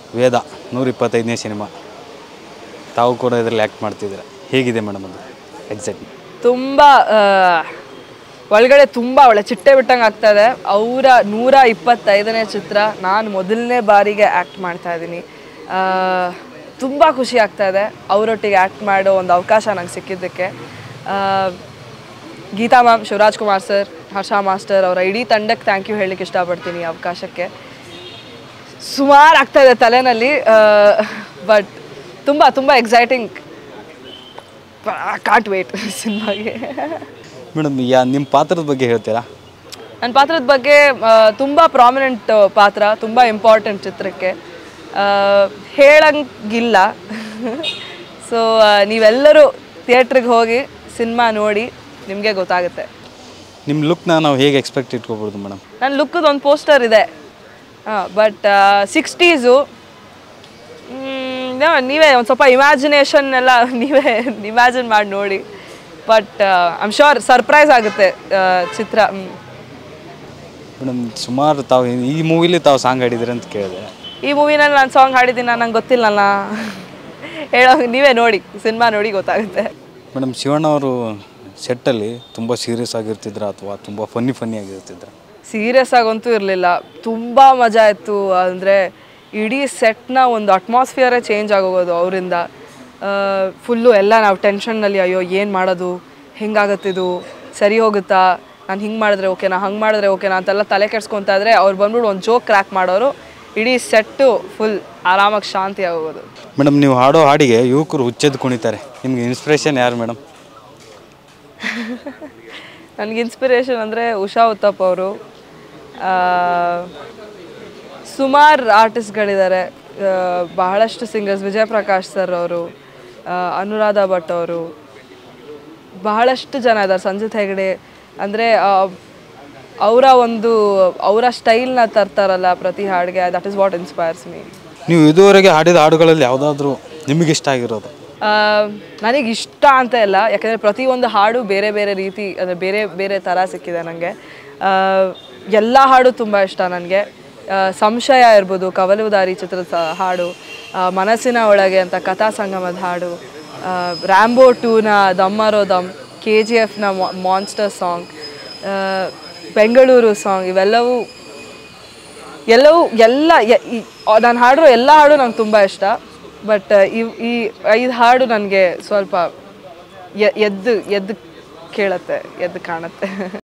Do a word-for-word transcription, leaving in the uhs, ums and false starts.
ವೇದ ನೂರ ಇಪ್ಪತ್ತೈದನೇ ಸಿನಿಮಾ, ತಾವು ಕೂಡ ಇದರಲ್ಲಿ ಆ್ಯಕ್ಟ್ ಮಾಡ್ತಿದ್ದೀರ, ಹೇಗಿದೆ ಮೇಡಮ್ ಅದು ಎಕ್ಸಾಕ್ಟ್? ತುಂಬ ಒಳಗಡೆ ತುಂಬ ಒಳ್ಳೆ ಚಿಟ್ಟೆ ಬಿಟ್ಟಂಗೆ ಆಗ್ತಾಯಿದೆ. ಅವರ ನೂರ ಇಪ್ಪತ್ತೈದನೇ ಚಿತ್ರ, ನಾನು ಮೊದಲನೇ ಬಾರಿಗೆ ಆ್ಯಕ್ಟ್ ಮಾಡ್ತಾಯಿದ್ದೀನಿ. ತುಂಬ ಖುಷಿ ಆಗ್ತಾಯಿದೆ ಅವರೊಟ್ಟಿಗೆ ಆ್ಯಕ್ಟ್ ಮಾಡೋ ಒಂದು ಅವಕಾಶ ನಂಗೆ ಸಿಕ್ಕಿದ್ದಕ್ಕೆ. Geetha ma'am, Shivaraj Kumar sir, Harsha master ಅವರ ಇಡೀ ತಂಡಕ್ಕೆ ಥ್ಯಾಂಕ್ ಯು ಹೇಳಲಿಕ್ಕೆ ಇಷ್ಟಪಡ್ತೀನಿ ಅವಕಾಶಕ್ಕೆ. ಸುಮಾರು ಆಗ್ತಾಯಿದೆ ತಲೆಯಲ್ಲಿ, ಬಟ್ ತುಂಬ ತುಂಬ ಎಕ್ಸೈಟಿಂಗ್. ಕಾಂಟ್ ವೇಟ್ ಸಿನಿಮಾಗೆ. ಮೇಡಮ್, ಯಾ ನಿಮ್ಮ ಪಾತ್ರದ ಬಗ್ಗೆ ಹೇಳ್ತೀರಾ? ನನ್ನ ಪಾತ್ರದ ಬಗ್ಗೆ ತುಂಬ ಪ್ರಾಮಿನೆಂಟ್ ಪಾತ್ರ, ತುಂಬ ಇಂಪಾರ್ಟೆಂಟ್ ಚಿತ್ರಕ್ಕೆ, ಹೇಳಂಗಿಲ್ಲ. ಸೊ ನೀವೆಲ್ಲರೂ ಥಿಯೇಟ್ರಿಗೆ ಹೋಗಿ ಸಿನಿಮಾ ನೋಡಿ, ನಿಮಗೆ ಗೊತ್ತಾಗುತ್ತೆ. ನಿಮ್ಮ ಲುಕ್ನ ನಾವು ಹೇಗೆ ಎಕ್ಸ್ಪೆಕ್ಟ್ ಇಟ್ಕೋಬೋದು ಮೇಡಮ್? ನನ್ನ ಲುಕ್ಕದು ಒಂದು ಪೋಸ್ಟರ್ ಇದೆ, ಹಾಂ, ಬಟ್ ಸಿಕ್ಸ್ಟೀಸು ನೀವೇ ಒಂದು ಸ್ವಲ್ಪ ಇಮ್ಯಾಜಿನೇಷನ್ ಎಲ್ಲ ನೀವೇ ಇಮ್ಯಾಜಿನ್ ಮಾಡಿ ನೋಡಿ. But I am sure surprise ಆಗುತ್ತೆ ಚಿತ್ರ. ಮೇಡಮ್, ಸುಮಾರು ತಾವು ಈ ಮೂವಿಲಿ ತಾವು ಸಾಂಗ್ ಹಾಡಿದ್ದೀರಿ ಅಂತ ಕೇಳಿದೆ. ಈ ಮೂವಿನಲ್ಲಿ ನಾನು ಸಾಂಗ್ ಹಾಡಿದ್ದೀನಿ, ನಂಗೆ ಗೊತ್ತಿಲ್ಲಲ್ಲ, ಹೇಳೋ ನೀವೇ ನೋಡಿ, ಸಿನಿಮಾ ನೋಡಿ ಗೊತ್ತಾಗುತ್ತೆ. ಮೇಡಮ್, ಶಿವಣ್ಣವರು ಸೆಟ್ಟಲ್ಲಿ ತುಂಬ ಸೀರಿಯಸ್ ಆಗಿರ್ತಿದ್ರ ಅಥವಾ ತುಂಬ ಫನ್ನಿ ಫನ್ನಿ ಆಗಿರ್ತಿದ್ರ? ಸೀರಿಯಸ್ ಆಗಂತೂ ಇರಲಿಲ್ಲ, ತುಂಬ ಮಜಾ ಇತ್ತು. ಅಂದರೆ ಇಡೀ ಸೆಟ್ನ ಒಂದು ಅಟ್ಮಾಸ್ಫಿಯರೇ ಚೇಂಜ್ ಆಗೋಗೋದು ಅವರಿಂದ. ಫುಲ್ಲು ಎಲ್ಲ ನಾವು ಟೆನ್ಷನ್ನಲ್ಲಿ, ಅಯ್ಯೋ ಏನು ಮಾಡೋದು, ಹೆಂಗಾಗತ್ತಿದು, ಸರಿ ಹೋಗುತ್ತಾ, ನಾನು ಹಿಂಗೆ ಮಾಡಿದ್ರೆ ಓಕೆನಾ, ಹಂಗೆ ಮಾಡಿದ್ರೆ ಓಕೆನಾ ಅಂತೆಲ್ಲ ತಲೆ ಕೆಡ್ಸ್ಕೊತಾ ಇದ್ರೆ ಅವ್ರು ಬಂದ್ಬಿಟ್ಟು ಒಂದು ಜೋಕ್ ಕ್ರ್ಯಾಕ್ ಮಾಡೋರು, ಇಡೀ ಸೆಟ್ಟು ಫುಲ್ ಆರಾಮಾಗಿ ಶಾಂತಿ ಆಗೋದು. ಮೇಡಮ್, ನೀವು ಹಾಡೋ ಹಾಡಿಗೆ ಯುವಕರು ಹುಚ್ಚೆದ್ದು ಕುಣಿತಾರೆ, ನಿಮ್ಗೆ ಇನ್ಸ್ಪಿರೇಷನ್ ಯಾರು ಮೇಡಮ್? ನನಗೆ ಇನ್ಸ್ಪಿರೇಷನ್ ಅಂದರೆ ಉಷಾ ಉತ್ತಪ್ಪ ಅವರು, ಸುಮಾರು ಆರ್ಟಿಸ್ಟ್ಗಳಿದ್ದಾರೆ, ಬಹಳಷ್ಟು ಸಿಂಗರ್ಸ್, ವಿಜಯ್ ಪ್ರಕಾಶ್ ಸರ್ ಅವರು, ಅನುರಾಧ ಭಟ್ ಅವರು, ಬಹಳಷ್ಟು ಜನ ಇದ್ದಾರೆ, ಸಂಜಿತ್ ಹೆಗಡೆ. ಅಂದರೆ ಅವರ ಒಂದು ಅವರ ಸ್ಟೈಲ್ನ ತರ್ತಾರಲ್ಲ ಪ್ರತಿ ಹಾಡಿಗೆ, that is what inspires me. ನೀವು ಇದುವರೆಗೆ ಹಾಡಿದ ಹಾಡುಗಳಲ್ಲಿ ಯಾವುದಾದ್ರೂ ನಿಮಗೆ ಇಷ್ಟ ಆಗಿರೋದು? ನನಗಿಷ್ಟ ಅಂತ ಇಲ್ಲ, ಯಾಕಂದರೆ ಪ್ರತಿಯೊಂದು ಹಾಡು ಬೇರೆ ಬೇರೆ ರೀತಿ, ಅಂದರೆ ಬೇರೆ ಬೇರೆ ಥರ ಸಿಕ್ಕಿದೆ ನನಗೆ. ಎಲ್ಲ ಹಾಡು ತುಂಬ ಇಷ್ಟ ನನಗೆ. ಸಂಶಯ ಇರ್ಬೋದು, ಕವಲುದಾರಿ ಚಿತ್ರದ ಹಾಡು, ಮನಸ್ಸಿನ ಒಳಗೆ ಅಂತ ಕಥಾ ಸಂಗಮದ ಹಾಡು, ರ್ಯಾಂಬೋ ಟೂನ ದಮ್ಮರೋ ದಮ್, ಕೆ ಜಿ ಎಫ್ನ ಮಾನ್ಸ್ಟರ್ ಸಾಂಗ್, ಬೆಂಗಳೂರು ಸಾಂಗ್, ಇವೆಲ್ಲವೂ ಎಲ್ಲವೂ ಎಲ್ಲ ನಾನು ಹಾಡಿರೋ ಎಲ್ಲ ಹಾಡು ನಂಗೆ ತುಂಬ ಇಷ್ಟ. ಬಟ್ ಇವ್ ಈ ಐದು ಹಾಡು ನನಗೆ ಸ್ವಲ್ಪ ಎದ್ದು ಎದ್ದು ಕೇಳುತ್ತೆ, ಎದ್ದು ಕಾಣುತ್ತೆ.